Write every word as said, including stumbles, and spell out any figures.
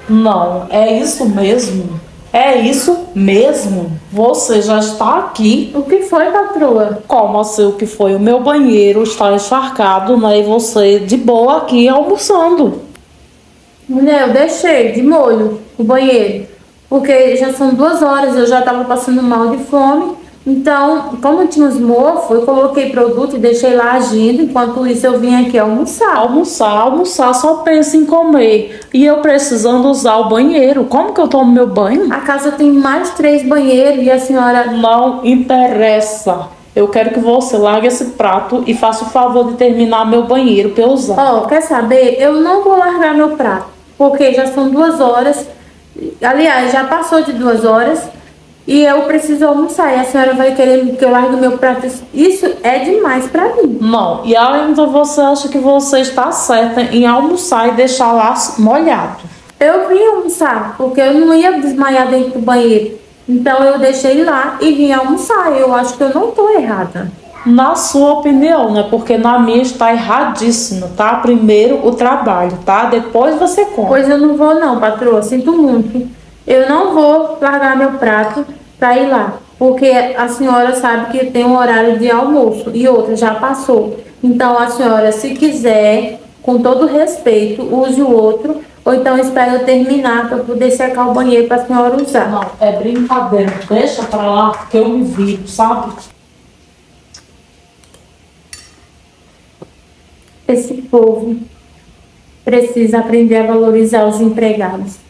Não, é isso mesmo? É isso mesmo? Você já está aqui? O que foi, patroa? Como assim o que foi? O meu banheiro está encharcado, né? E você de boa aqui almoçando. Mulher, eu deixei de molho o banheiro, porque já são duas horas, eu já estava passando mal de fome. Então, como tinha os mofos, eu coloquei produto e deixei lá agindo. Enquanto isso, eu vim aqui almoçar. Almoçar, almoçar, só pensa em comer. E eu precisando usar o banheiro. Como que eu tomo meu banho? A casa tem mais três banheiros e a senhora... Não interessa. Eu quero que você largue esse prato e faça o favor de terminar meu banheiro para eu usar. Ó, quer saber? Eu não vou largar meu prato, porque já são duas horas. Aliás, já passou de duas horas. E eu preciso almoçar. E a senhora vai querer que eu largue meu prato? Isso é demais pra mim. Não, e ainda você acha que você está certa em almoçar e deixar lá molhado. Eu vim almoçar, porque eu não ia desmaiar dentro do banheiro. Então eu deixei lá e vim almoçar. Eu acho que eu não tô errada. Na sua opinião, né? Porque na minha está erradíssimo, tá? Primeiro o trabalho, tá? Depois você come. Pois eu não vou não, patroa. Sinto muito. Eu não vou largar meu prato para ir lá, porque a senhora sabe que tem um horário de almoço e outra já passou. Então a senhora, se quiser, com todo respeito, use o outro, ou então espere eu terminar para poder secar o banheiro para a senhora usar. Não, é brincadeira. Deixa pra lá que eu me viro, sabe? Esse povo precisa aprender a valorizar os empregados.